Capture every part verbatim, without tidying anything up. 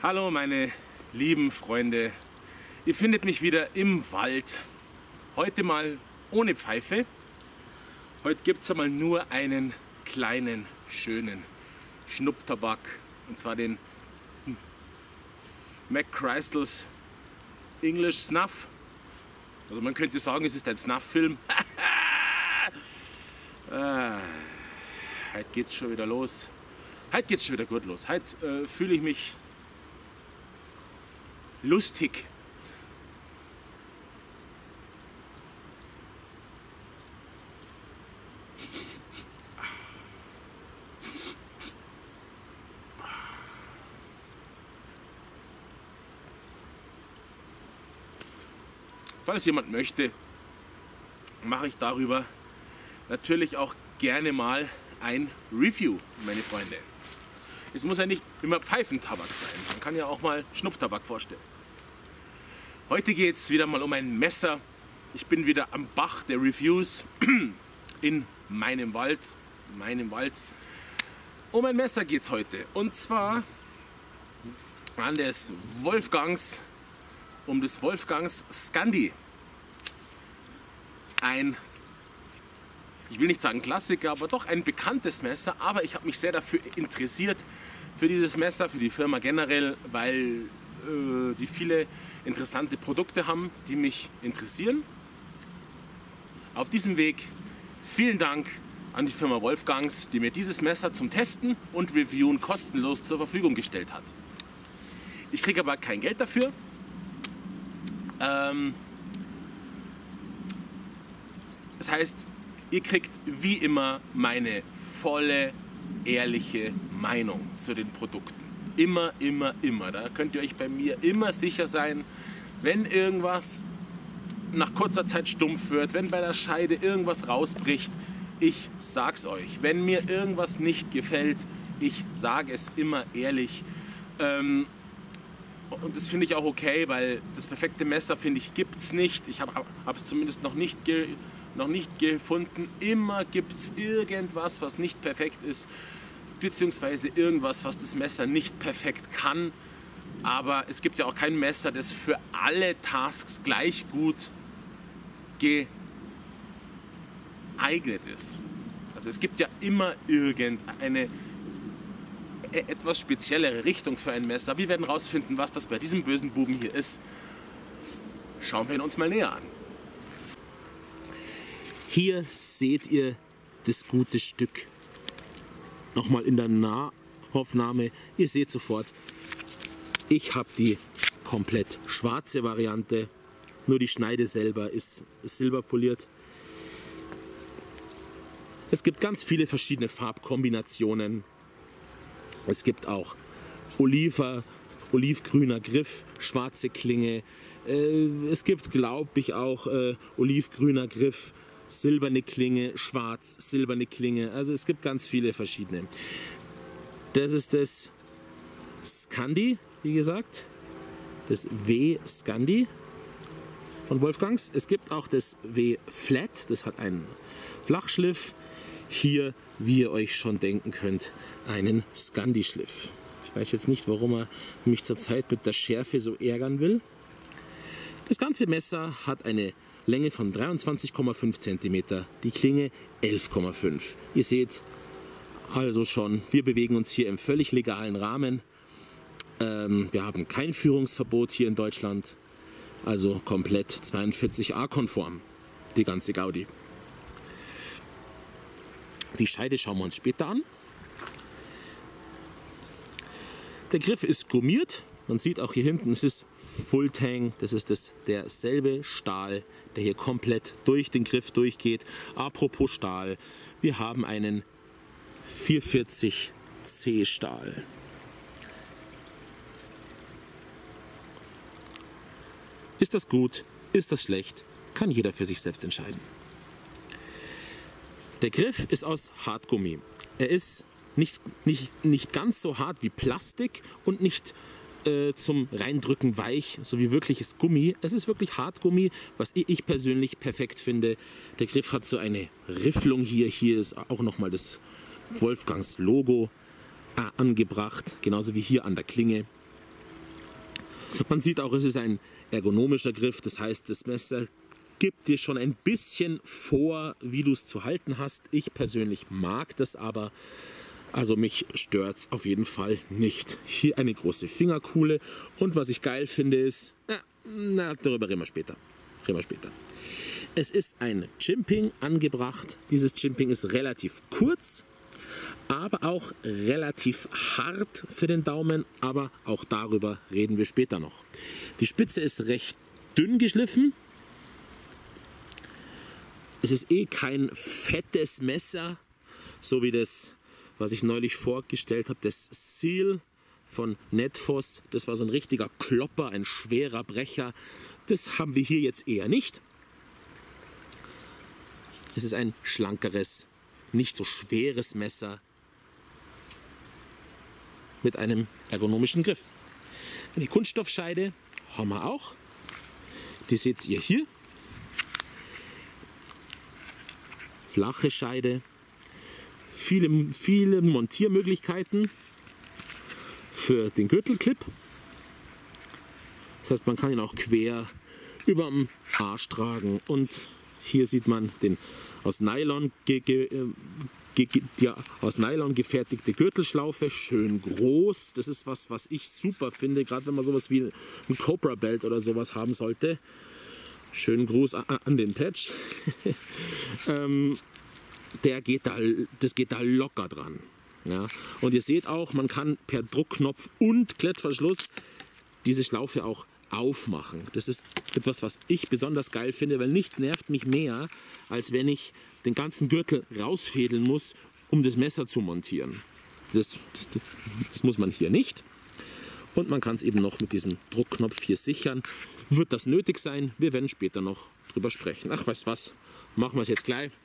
Hallo meine lieben Freunde, ihr findet mich wieder im Wald. Heute mal ohne Pfeife. Heute gibt es einmal nur einen kleinen, schönen Schnupftabak. Und zwar den McChrystals English Snuff. Also man könnte sagen, es ist ein Snuff-Film. ah, heute geht's schon wieder los. Heute geht's schon wieder gut los. Heute äh, fühle ich mich lustig. Falls jemand möchte, mache ich darüber natürlich auch gerne mal ein Review, meine Freunde. Es muss ja nicht immer Pfeifentabak sein, man kann ja auch mal Schnupftabak vorstellen. Heute geht es wieder mal um ein Messer. Ich bin wieder am Bach der Reviews in meinem Wald. In meinem Wald. Um ein Messer geht es heute. Und zwar an des Wolfgangs, um des Wolfgangs Scandi. Ein, ich will nicht sagen Klassiker, aber doch ein bekanntes Messer. Aber ich habe mich sehr dafür interessiert, für dieses Messer, für die Firma generell, weil äh, die viele interessante Produkte haben, die mich interessieren. Auf diesem Weg vielen Dank an die Firma Wolfgangs, die mir dieses Messer zum Testen und Reviewen kostenlos zur Verfügung gestellt hat. Ich kriege aber kein Geld dafür. Ähm, das heißt, ihr kriegt wie immer meine volle, ehrliche Meinung zu den Produkten. Immer, immer, immer. Da könnt ihr euch bei mir immer sicher sein, wenn irgendwas nach kurzer Zeit stumpf wird, wenn bei der Scheide irgendwas rausbricht, ich sag's euch. Wenn mir irgendwas nicht gefällt, ich sage es immer ehrlich. Ähm, und das finde ich auch okay, weil das perfekte Messer, finde ich, gibt's nicht. Ich habe es zumindest noch nicht, ge, noch nicht gefunden. Immer gibt es irgendwas, was nicht perfekt ist, beziehungsweise irgendwas, was das Messer nicht perfekt kann. Aber es gibt ja auch kein Messer, das für alle Tasks gleich gut geeignet ist. Also es gibt ja immer irgendeine etwas speziellere Richtung für ein Messer. Wir werden herausfinden, was das bei diesem bösen Buben hier ist. Schauen wir ihn uns mal näher an. Hier seht ihr das gute Stück. Nochmal in der Nahaufnahme. Ihr seht sofort, ich habe die komplett schwarze Variante. Nur die Schneide selber ist silberpoliert. Es gibt ganz viele verschiedene Farbkombinationen. Es gibt auch Oliver, olivgrüner Griff, schwarze Klinge. Äh, es gibt, glaube ich, auch äh, olivgrüner Griff, silberne Klinge, schwarz, silberne Klinge. Also es gibt ganz viele verschiedene. Das ist das Scandi, wie gesagt. Das W Scandi von Wolfgangs. Es gibt auch das W Flat, das hat einen Flachschliff. Hier, wie ihr euch schon denken könnt, einen Scandi-Schliff. Ich weiß jetzt nicht, warum er mich zurzeit mit der Schärfe so ärgern will. Das ganze Messer hat eine Länge von dreiundzwanzig Komma fünf Zentimeter, die Klinge elf Komma fünf. Ihr seht also schon, wir bewegen uns hier im völlig legalen Rahmen. Ähm, wir haben kein Führungsverbot hier in Deutschland, also komplett zweiundvierzig a konform, die ganze Gaudi. Die Scheide schauen wir uns später an. Der Griff ist gummiert. Man sieht auch hier hinten, es ist Full Tang. Das ist das, derselbe Stahl, der hier komplett durch den Griff durchgeht. Apropos Stahl, wir haben einen vierhundertvierzig C Stahl. Ist das gut? Ist das schlecht? Kann jeder für sich selbst entscheiden. Der Griff ist aus Hartgummi. Er ist nicht, nicht, nicht ganz so hart wie Plastik und nicht äh, zum Reindrücken weich, so wie wirkliches Gummi. Es ist wirklich Hartgummi, was ich persönlich perfekt finde. Der Griff hat so eine Rifflung hier. Hier ist auch nochmal das Wolfgangs Logo äh, angebracht, genauso wie hier an der Klinge. Man sieht auch, es ist ein ergonomischer Griff, das heißt, das Messer gibt dir schon ein bisschen vor, wie du es zu halten hast. Ich persönlich mag das aber, also mich stört es auf jeden Fall nicht. Hier eine große Fingerkuhle und was ich geil finde ist, na, na darüber reden wir später. Reden wir später. Es ist ein Jimping angebracht. Dieses Jimping ist relativ kurz, aber auch relativ hart für den Daumen, aber auch darüber reden wir später noch. Die Spitze ist recht dünn geschliffen. Es ist eh kein fettes Messer, so wie das, was ich neulich vorgestellt habe, das Seal von Netfos. Das war so ein richtiger Klopper, ein schwerer Brecher. Das haben wir hier jetzt eher nicht. Es ist ein schlankeres, nicht so schweres Messer mit einem ergonomischen Griff. Eine Kunststoffscheide haben wir auch. Die seht ihr hier. Flache Scheide. Viele, viele Montiermöglichkeiten für den Gürtelclip. Das heißt, man kann ihn auch quer über dem Arsch tragen. Und hier sieht man den aus Nylon, ge, ge, ge, ge, die aus Nylon gefertigte Gürtelschlaufe. Schön groß. Das ist was, was ich super finde, gerade wenn man sowas wie ein Cobra Belt oder sowas haben sollte. Schönen Gruß an den Patch. ähm, der geht da, das geht da locker dran. Ja? Und ihr seht auch, man kann per Druckknopf und Klettverschluss diese Schlaufe auch aufmachen. Das ist etwas, was ich besonders geil finde, weil nichts nervt mich mehr, als wenn ich den ganzen Gürtel rausfädeln muss, um das Messer zu montieren. Das, das, das muss man hier nicht. Und man kann es eben noch mit diesem Druckknopf hier sichern. Wird das nötig sein? Wir werden später noch drüber sprechen. Ach, weißt du was? Machen wir es jetzt gleich.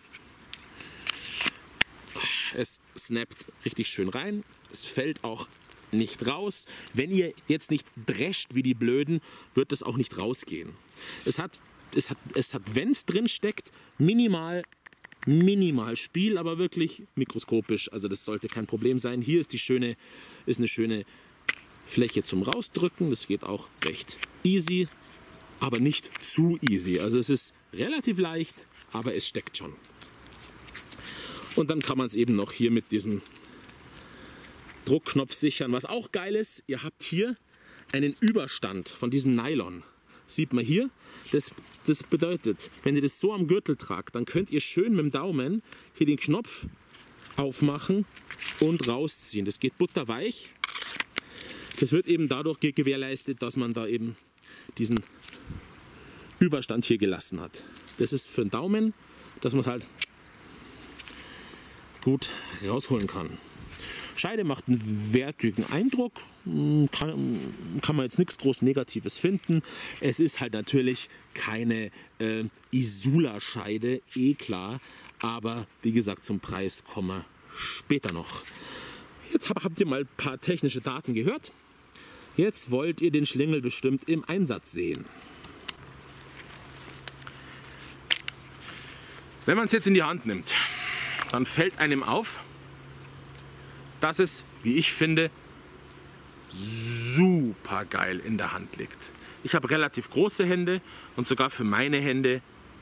Es snappt richtig schön rein. Es fällt auch nicht raus. Wenn ihr jetzt nicht drescht wie die Blöden, wird es auch nicht rausgehen. Es hat, es hat, es hat, wenn es drin steckt, minimal, minimal Spiel, aber wirklich mikroskopisch. Also das sollte kein Problem sein. Hier ist die schöne, ist eine schöne Fläche zum Rausdrücken. Das geht auch recht easy, aber nicht zu easy. Also es ist relativ leicht, aber es steckt schon. Und dann kann man es eben noch hier mit diesem Druckknopf sichern. Was auch geil ist, ihr habt hier einen Überstand von diesem Nylon. Sieht man hier. Das, das bedeutet, wenn ihr das so am Gürtel tragt, dann könnt ihr schön mit dem Daumen hier den Knopf aufmachen und rausziehen. Das geht butterweich. Das wird eben dadurch gewährleistet, dass man da eben diesen Überstand hier gelassen hat. Das ist für den Daumen, dass man es halt gut rausholen kann. Scheide macht einen wertigen Eindruck, kann, kann man jetzt nichts groß Negatives finden. Es ist halt natürlich keine äh, Isula-Scheide, eh klar, aber wie gesagt, zum Preis kommen wir später noch. Jetzt hab, habt ihr mal ein paar technische Daten gehört. Jetzt wollt ihr den Schlingel bestimmt im Einsatz sehen. Wenn man es jetzt in die Hand nimmt, dann fällt einem auf, dass es, wie ich finde, super geil in der Hand liegt. Ich habe relativ große Hände und sogar für meine Hände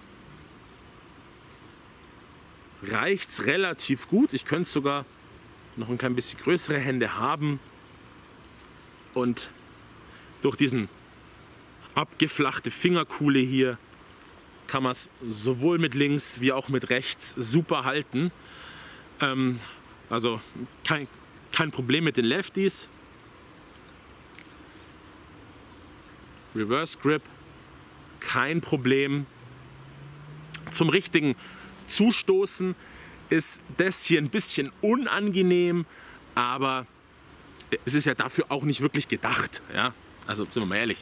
reicht es relativ gut. Ich könnte sogar noch ein klein bisschen größere Hände haben. Und durch diesen abgeflachte Fingerkuhle hier kann man es sowohl mit links wie auch mit rechts super halten. Ähm, also kein, kein Problem mit den Lefties. Reverse Grip, kein Problem. Zum richtigen Zustoßen ist das hier ein bisschen unangenehm, aber es ist ja dafür auch nicht wirklich gedacht. Ja? Also sind wir mal ehrlich.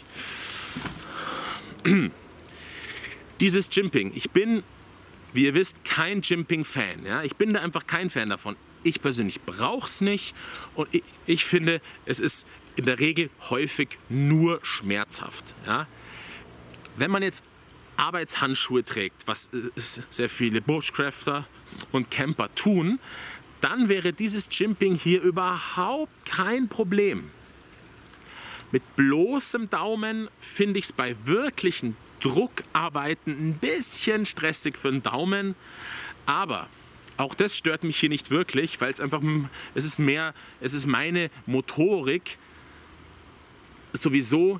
Dieses Jimping, ich bin, wie ihr wisst, kein Jimping-Fan. Ja? Ich bin da einfach kein Fan davon. Ich persönlich brauche es nicht und ich, ich finde, es ist in der Regel häufig nur schmerzhaft. Ja? Wenn man jetzt Arbeitshandschuhe trägt, was sehr viele Bushcrafter und Camper tun, dann wäre dieses Jimping hier überhaupt kein Problem. Mit bloßem Daumen finde ich es bei wirklichen Druckarbeiten ein bisschen stressig für den Daumen. Aber auch das stört mich hier nicht wirklich, weil es einfach, es ist mehr, es ist meine Motorik sowieso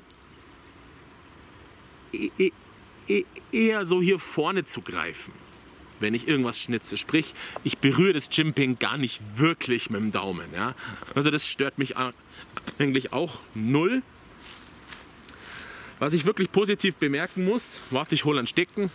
eher so hier vorne zu greifen, wenn ich irgendwas schnitze. Sprich, ich berühre das Jimping gar nicht wirklich mit dem Daumen. Ja? Also das stört mich eigentlich auch null. Was ich wirklich positiv bemerken muss, warte, ich hole einen Stecken.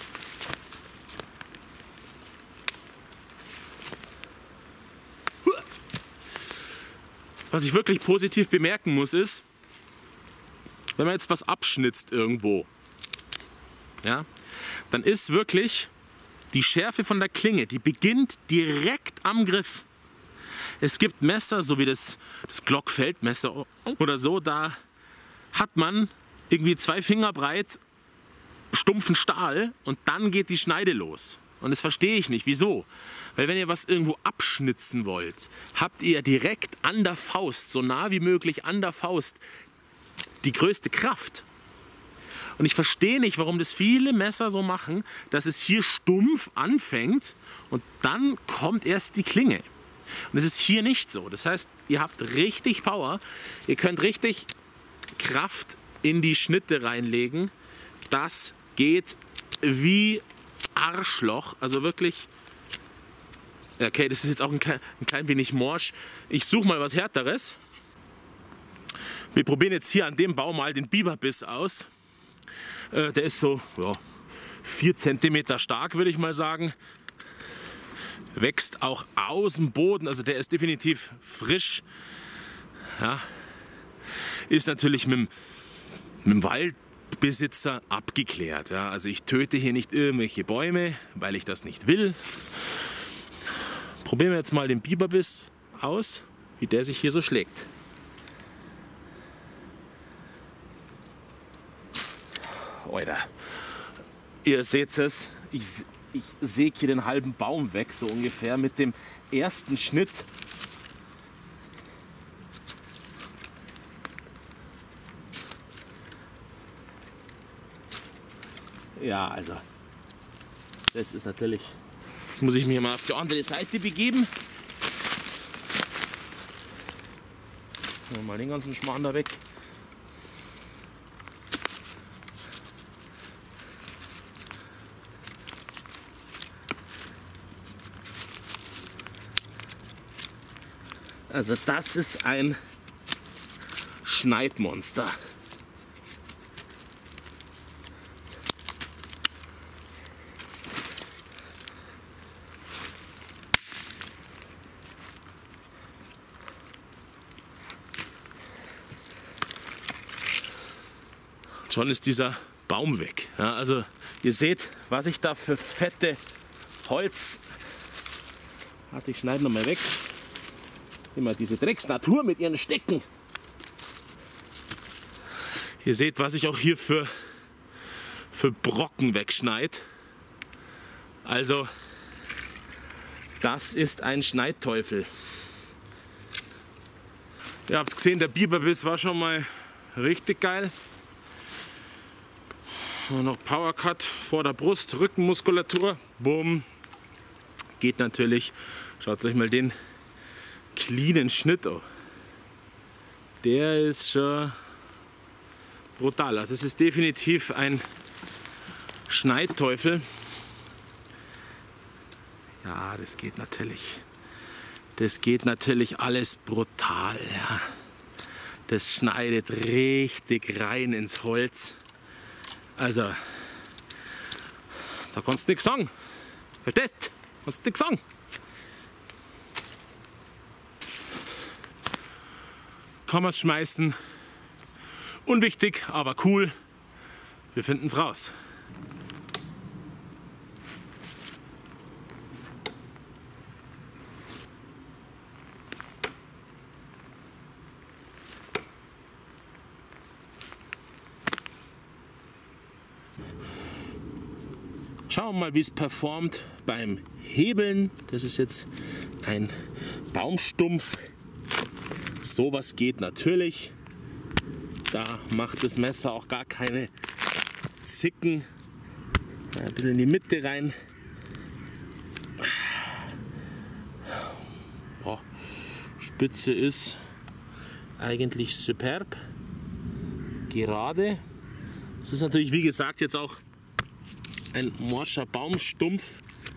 Was ich wirklich positiv bemerken muss, ist, wenn man jetzt was abschnitzt irgendwo, ja, dann ist wirklich die Schärfe von der Klinge, die beginnt direkt am Griff. Es gibt Messer, so wie das, das Glock-Feldmesser oder so, da hat man irgendwie zwei Finger breit stumpfen Stahl und dann geht die Schneide los. Und das verstehe ich nicht. Wieso? Weil wenn ihr was irgendwo abschnitzen wollt, habt ihr direkt an der Faust, so nah wie möglich an der Faust, die größte Kraft. Und ich verstehe nicht, warum das viele Messer so machen, dass es hier stumpf anfängt und dann kommt erst die Klinge. Und das ist hier nicht so. Das heißt, ihr habt richtig Power, ihr könnt richtig Kraft in die Schnitte reinlegen. Das geht wie Arschloch, also wirklich. Okay, das ist jetzt auch ein klein, ein klein wenig morsch. Ich suche mal was Härteres. Wir probieren jetzt hier an dem Baum mal den Biberbiss aus. Äh, der ist so ja, vier Zentimeter stark, würde ich mal sagen. Wächst auch aus dem Boden, also der ist definitiv frisch. Ja. Ist natürlich mit, mit dem Waldbesitzer abgeklärt. Ja. Also ich töte hier nicht irgendwelche Bäume, weil ich das nicht will. Probieren wir jetzt mal den Biberbiss aus, wie der sich hier so schlägt. Alter, ihr seht es, ich, ich säge hier den halben Baum weg, so ungefähr mit dem ersten Schnitt. Ja, also, das ist natürlich. Jetzt muss ich mich mal auf die andere Seite begeben. Mal den ganzen Schmarrn da weg. Also das ist ein Schneidmonster. Schon ist dieser Baum weg. Ja, also ihr seht, was ich da für fette Holz. Warte, ich schneide noch mal weg. Immer diese Drecksnatur mit ihren Stecken. Ihr seht, was ich auch hier für, für Brocken wegschneide. Also, das ist ein Schneidteufel. Ihr habt es gesehen, der Biberbiss war schon mal richtig geil. Und noch Powercut vor der Brust, Rückenmuskulatur. Bumm. Geht natürlich. Schaut euch mal den cleanen Schnitt an. Der ist schon brutal. Also es ist definitiv ein Schneidteufel. Ja, das geht natürlich. Das geht natürlich alles brutal. Ja. Das schneidet richtig rein ins Holz. Also, da kannst du nichts sagen. Verstehst? Kannst du nichts sagen. Kann man es schmeißen. Unwichtig, aber cool. Wir finden es raus. Schauen wir mal, wie es performt beim Hebeln. Das ist jetzt ein Baumstumpf. Sowas geht natürlich. Da macht das Messer auch gar keine Zicken. Ein bisschen in die Mitte rein. Oh, Spitze ist eigentlich superb. Gerade. Es ist natürlich, wie gesagt, jetzt auch ein morscher Baumstumpf.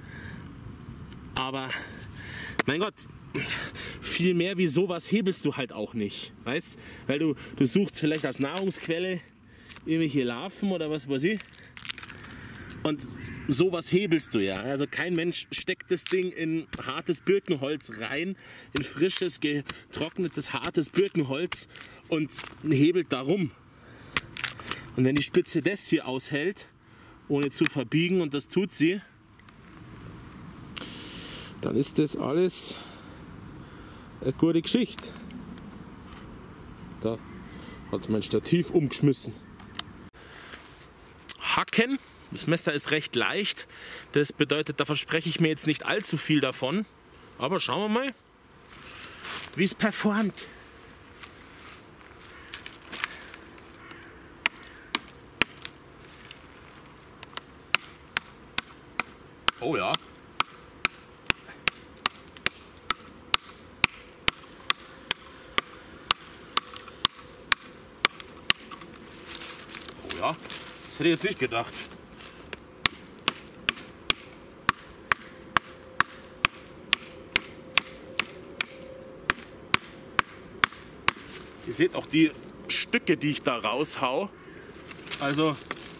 Aber mein Gott, viel mehr wie sowas hebelst du halt auch nicht. Weißt? Weil du, du suchst vielleicht als Nahrungsquelle irgendwelche Larven oder was weiß ich. Und sowas hebelst du ja. Also kein Mensch steckt das Ding in hartes Birkenholz rein, in frisches, getrocknetes, hartes Birkenholz und hebelt da rum. Und wenn die Spitze das hier aushält, ohne zu verbiegen, und das tut sie, dann ist das alles eine gute Geschichte. Da hat es mein Stativ umgeschmissen. Hacken. Das Messer ist recht leicht. Das bedeutet, da verspreche ich mir jetzt nicht allzu viel davon. Aber schauen wir mal, wie es performt. Oh ja. Oh ja, das hätte ich jetzt nicht gedacht. Ihr seht auch die Stücke, die ich da raushau. Also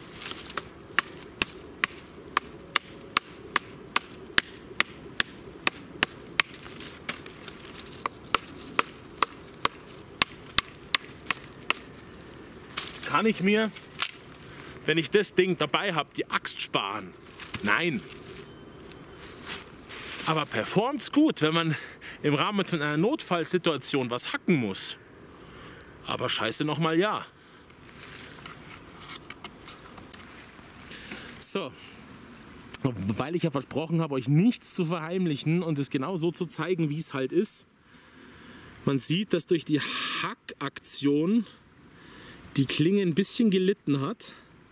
kann ich mir, wenn ich das Ding dabei habe, die Axt sparen? Nein. Aber performt's gut, wenn man im Rahmen von einer Notfallsituation was hacken muss. Aber scheiße nochmal ja. So, weil ich ja versprochen habe, euch nichts zu verheimlichen und es genau so zu zeigen, wie es halt ist. Man sieht, dass durch die Hackaktion die Klinge ein bisschen gelitten hat.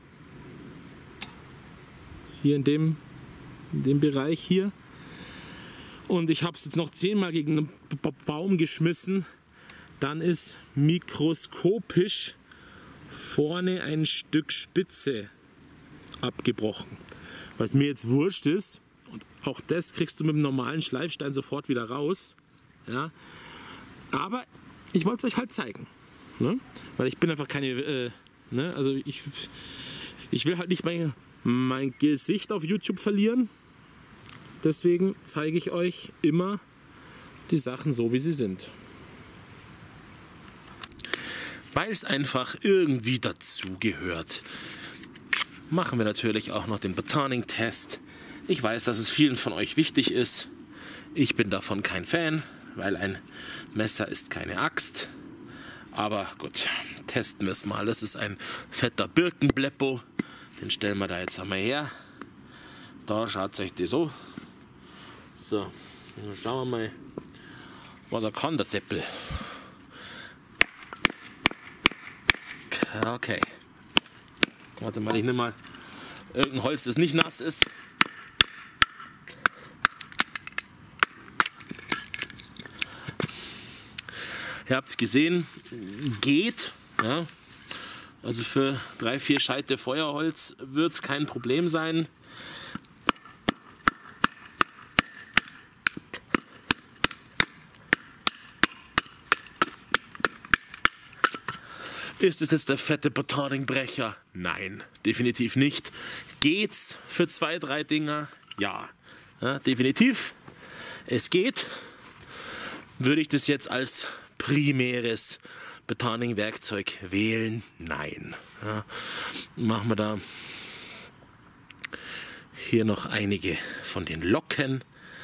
Hier in dem, in dem Bereich hier. Und ich habe es jetzt noch zehnmal gegen einen Baum geschmissen. Dann ist mikroskopisch vorne ein Stück Spitze abgebrochen. Was mir jetzt wurscht ist, und auch das kriegst du mit dem normalen Schleifstein sofort wieder raus. Ja. Aber ich wollte es euch halt zeigen. Ne? Weil ich bin einfach keine, äh, ne? Also ich, ich will halt nicht mein, mein Gesicht auf YouTube verlieren. Deswegen zeige ich euch immer die Sachen so, wie sie sind. Weil es einfach irgendwie dazugehört, machen wir natürlich auch noch den Batoning-Test. Ich weiß, dass es vielen von euch wichtig ist. Ich bin davon kein Fan, weil ein Messer ist keine Axt. Aber gut, testen wir es mal. Das ist ein fetter Birkenbleppo. Den stellen wir da jetzt einmal her. Da schaut euch das so. So, dann schauen wir mal, was er kann, der Seppel. Okay. Warte mal, ich nehme mal irgendein Holz, das nicht nass ist. Ihr habt es gesehen, geht. Ja. Also für drei, vier Scheite Feuerholz wird es kein Problem sein. Ist es jetzt der fette Batoningbrecher? Nein, definitiv nicht. Geht's für zwei, drei Dinger? Ja, ja, definitiv. Es geht. Würde ich das jetzt als primäres Batoning-Werkzeug wählen? Nein. Ja, machen wir da hier noch einige von den Locken.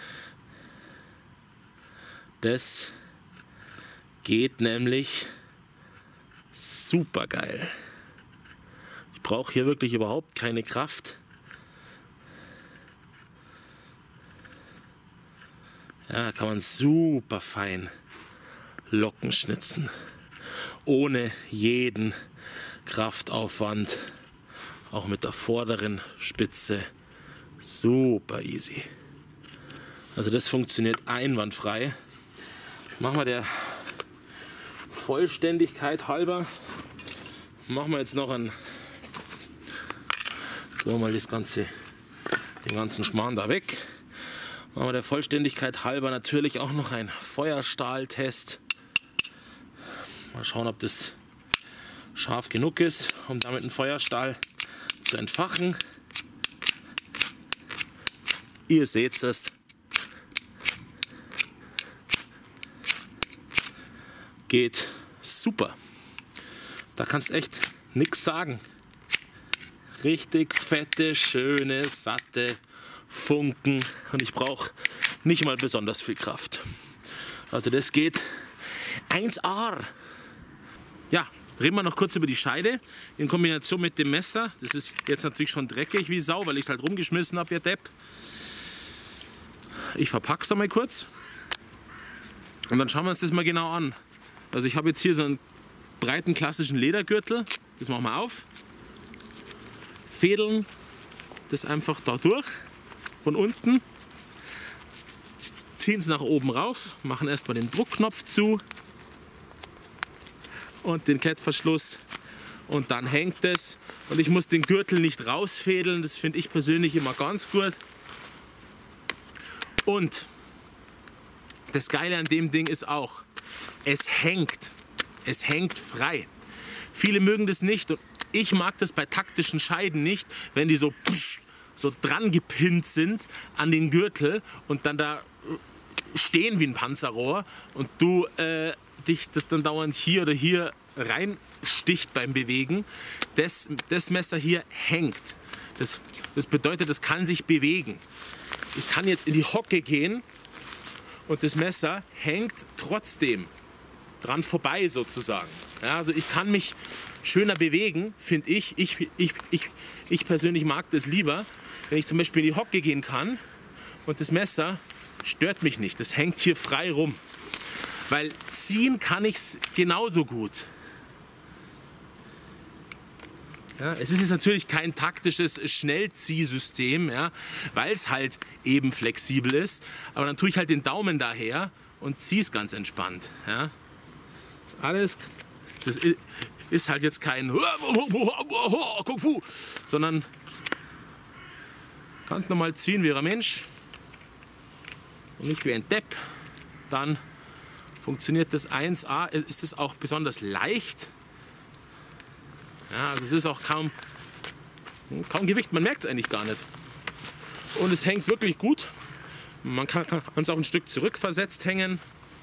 Das geht nämlich super geil. Ich brauche hier wirklich überhaupt keine Kraft. Ja, kann man super fein Locken schnitzen. ohne jeden Kraftaufwand, auch mit der vorderen Spitze, super easy. Also das funktioniert einwandfrei. Machen wir der Vollständigkeit halber, machen wir jetzt noch ein, so mal das ganze, den ganzen Schmarrn da weg. Machen wir der Vollständigkeit halber natürlich auch noch ein Feuerstahltest. Mal schauen, ob das scharf genug ist, um damit einen Feuerstahl zu entfachen. Ihr seht es. Geht super. Da kannst echt nichts sagen. Richtig fette, schöne, satte Funken. Und ich brauche nicht mal besonders viel Kraft. Also das geht eins A. Ja, reden wir noch kurz über die Scheide in Kombination mit dem Messer. Das ist jetzt natürlich schon dreckig wie Sau, weil ich es halt rumgeschmissen habe, wie Depp. Ich verpacke es mal kurz. Und dann schauen wir uns das mal genau an. Also ich habe jetzt hier so einen breiten klassischen Ledergürtel. Das machen wir auf. Fädeln das einfach da durch. Von unten. Ziehen es nach oben rauf. Machen erstmal den Druckknopf zu. Und den Klettverschluss. Und dann hängt es. Und ich muss den Gürtel nicht rausfädeln. Das finde ich persönlich immer ganz gut. Und das Geile an dem Ding ist auch, es hängt. Es hängt frei. Viele mögen das nicht und ich mag das bei taktischen Scheiden nicht, wenn die so, so dran gepinnt sind an den Gürtel und dann da stehen wie ein Panzerrohr und du äh, dich das dann dauernd hier oder hier reinsticht beim Bewegen. Das, das Messer hier hängt. Das, das bedeutet, es kann sich bewegen. Ich kann jetzt in die Hocke gehen und das Messer hängt trotzdem dran vorbei sozusagen. Ja, also ich kann mich schöner bewegen, finde ich. Ich, ich, ich. ich persönlich mag das lieber, wenn ich zum Beispiel in die Hocke gehen kann und das Messer stört mich nicht. Das hängt hier frei rum. Weil ziehen kann ich es genauso gut. Ja, es ist jetzt natürlich kein taktisches Schnellziehsystem, ja, weil es halt eben flexibel ist. Aber dann tue ich halt den Daumen daher und ziehe es ganz entspannt. Ja. Das alles, das ist halt jetzt kein Kung Fu, sondern ganz normal ziehen wie ein Mensch und nicht wie ein Depp. Dann funktioniert das eins A. Ist es auch besonders leicht. Ja, also es ist auch kaum, kaum Gewicht, man merkt es eigentlich gar nicht. Und es hängt wirklich gut. Man kann es auch ein Stück zurückversetzt hängen.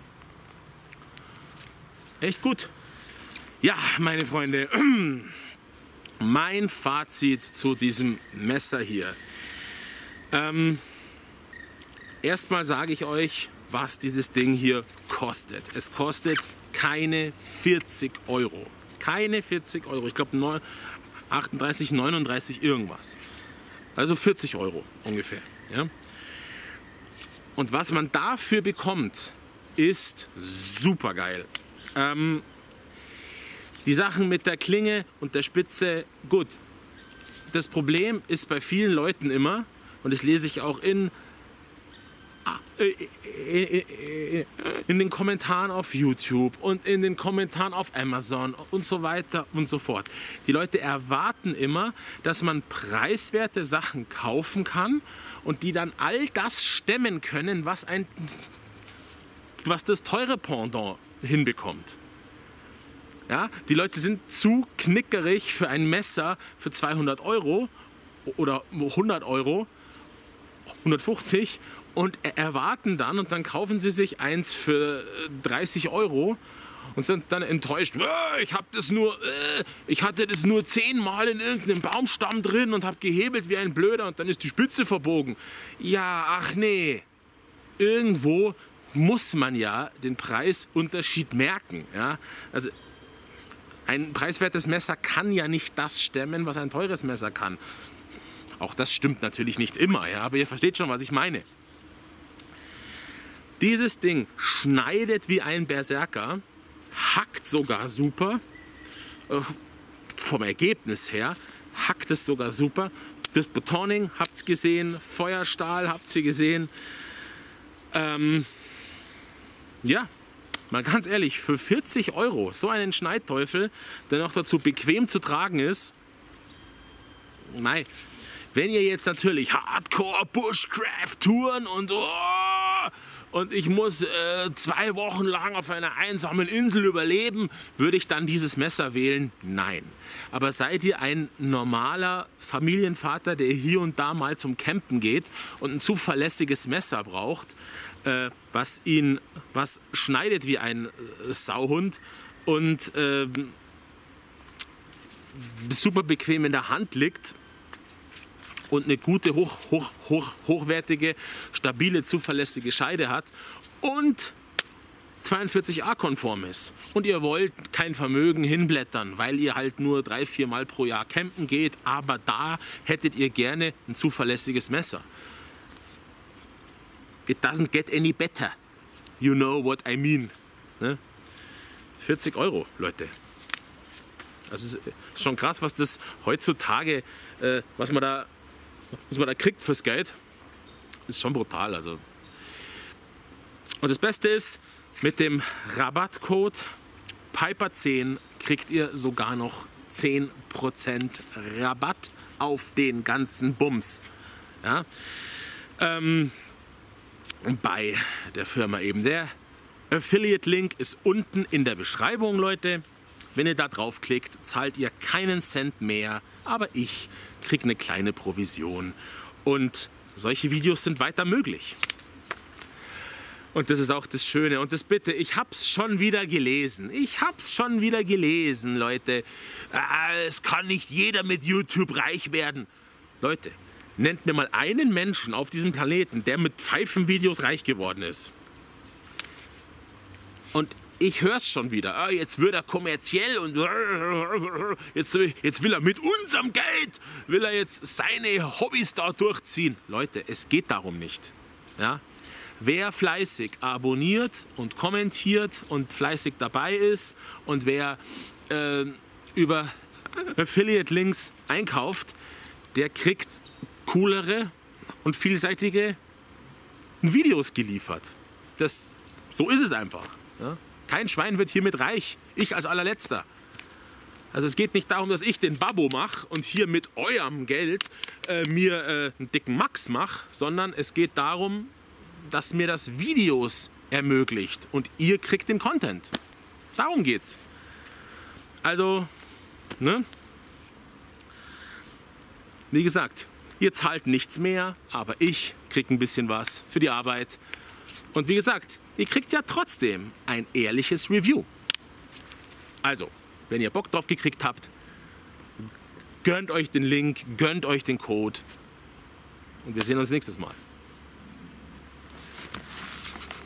Echt gut. Ja, meine Freunde, mein Fazit zu diesem Messer hier. Ähm, erstmal sage ich euch, was dieses Ding hier kostet. Es kostet keine vierzig Euro. Keine vierzig Euro. Ich glaube achtunddreißig, neununddreißig irgendwas. Also vierzig Euro ungefähr. Ja? Und was man dafür bekommt, ist super geil. Ähm, die Sachen mit der Klinge und der Spitze, gut. Das Problem ist bei vielen Leuten immer, und das lese ich auch in in den Kommentaren auf YouTube und in den Kommentaren auf Amazon und so weiter und so fort. Die Leute erwarten immer, dass man preiswerte Sachen kaufen kann und die dann all das stemmen können, was, ein, was das teure Pendant hinbekommt. Ja, die Leute sind zu knickerig für ein Messer für zweihundert Euro oder hundert Euro, hundertfünfzig und erwarten dann und dann kaufen sie sich eins für dreißig Euro und sind dann enttäuscht. Ich habe das nur, ich hatte das nur zehnmal in irgendeinem Baumstamm drin und habe gehebelt wie ein Blöder und dann ist die Spitze verbogen. Ja, ach nee. Irgendwo muss man ja den Preisunterschied merken. Ja? Also ein preiswertes Messer kann ja nicht das stemmen, was ein teures Messer kann. Auch das stimmt natürlich nicht immer, ja? Aber ihr versteht schon, was ich meine. Dieses Ding schneidet wie ein Berserker, hackt sogar super. Vom Ergebnis her hackt es sogar super. Das Betoning habt ihr gesehen, Feuerstahl habt ihr gesehen. Ähm, ja, mal ganz ehrlich, für vierzig Euro so einen Schneidteufel, der noch dazu bequem zu tragen ist. Nein, wenn ihr jetzt natürlich Hardcore Bushcraft touren und oh, und ich muss äh, zwei Wochen lang auf einer einsamen Insel überleben, würde ich dann dieses Messer wählen? Nein. Aber seid ihr ein normaler Familienvater, der hier und da mal zum Campen geht und ein zuverlässiges Messer braucht, äh, was ihn was schneidet wie ein äh, Sauhund und äh, super bequem in der Hand liegt und eine gute, hoch, hoch, hoch, hochwertige, stabile, zuverlässige Scheide hat und zweiundvierzig A-konform ist und ihr wollt kein Vermögen hinblättern, weil ihr halt nur drei, vier Mal pro Jahr campen geht, aber da hättet ihr gerne ein zuverlässiges Messer. It doesn't get any better. You know what I mean. Ne? vierzig Euro, Leute. Das ist schon krass, was das heutzutage, äh, was man da was man da kriegt fürs Geld, ist schon brutal. Also. Und das Beste ist, mit dem Rabattcode Piper zehn kriegt ihr sogar noch zehn Prozent Rabatt auf den ganzen Bums. Ja? Ähm, bei der Firma eben. Der Affiliate-Link ist unten in der Beschreibung, Leute. Wenn ihr da draufklickt, zahlt ihr keinen Cent mehr, aber ich kriege eine kleine Provision. Und solche Videos sind weiter möglich. Und das ist auch das Schöne. Und das bitte, ich hab's schon wieder gelesen. Ich hab's schon wieder gelesen, Leute. Ah, es kann nicht jeder mit YouTube reich werden. Leute, nennt mir mal einen Menschen auf diesem Planeten, der mit Pfeifenvideos reich geworden ist. Und ich höre es schon wieder. Ah, jetzt wird er kommerziell und jetzt, jetzt will er mit unserem Geld, will er jetzt seine Hobbys da durchziehen. Leute, es geht darum nicht. Ja? Wer fleißig abonniert und kommentiert und fleißig dabei ist und wer äh, über Affiliate-Links einkauft, der kriegt coolere und vielseitige Videos geliefert. Das, so ist es einfach. Ja? Kein Schwein wird hiermit reich. Ich als allerletzter. Also es geht nicht darum, dass ich den Babbo mache und hier mit eurem Geld äh, mir äh, einen dicken Max mache, sondern es geht darum, dass mir das Videos ermöglicht und ihr kriegt den Content. Darum geht's. Also, ne? Wie gesagt, ihr zahlt nichts mehr, aber ich krieg ein bisschen was für die Arbeit. Und wie gesagt, ihr kriegt ja trotzdem ein ehrliches Review. Also, wenn ihr Bock drauf gekriegt habt, gönnt euch den Link, gönnt euch den Code und wir sehen uns nächstes Mal.